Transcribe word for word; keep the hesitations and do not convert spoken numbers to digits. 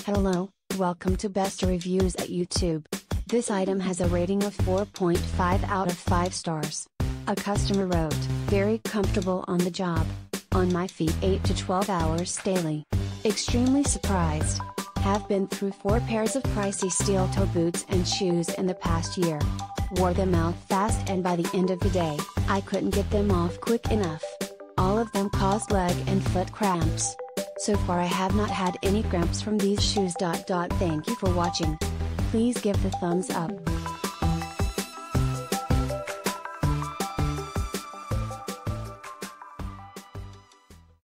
Hello, welcome to Best Reviews at YouTube. This item has a rating of four point five out of five stars. A customer wrote, very comfortable on the job. On my feet eight to twelve hours daily. Extremely surprised. Have been through four pairs of pricey steel toe boots and shoes in the past year. Wore them out fast and by the end of the day, I couldn't get them off quick enough. All of them caused leg and foot cramps. So far I have not had any cramps from these shoes. Thank you for watching. Please give the thumbs up.